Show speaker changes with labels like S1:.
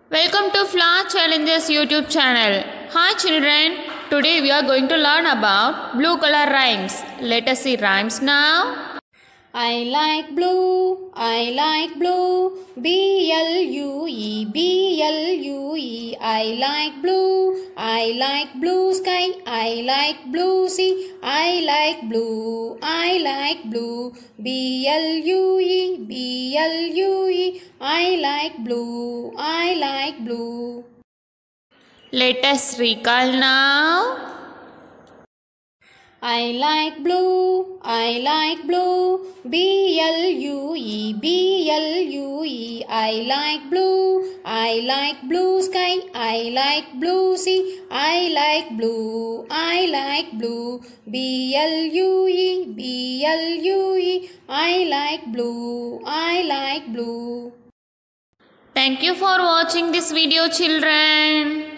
S1: Welcome to Flower Challenges YouTube channel. Hi children, today we are going to learn about blue color rhymes. Let us see rhymes now.
S2: I like blue, I like blue, B-L-U-E, B-L-U-E. I like blue sky, I like blue sea, I like blue, B-L-U-E, B-L-U-E. I like blue.
S1: Let us recall now.
S2: I like blue, B-L-U-E, B-L-U-E. I like blue sky, I like blue sea, I like blue, B-L-U-E, B-L-U-E. I like blue.
S1: Thank you for watching this video children.